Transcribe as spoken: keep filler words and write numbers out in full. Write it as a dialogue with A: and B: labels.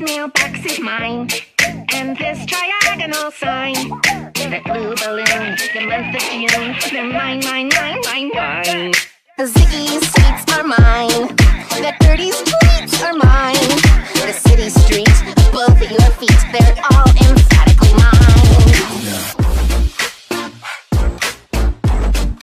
A: mailbox is mine, and this triagonal sign, that blue balloon, the month of June, they're mine, mine, mine, mine, mine. Ziggy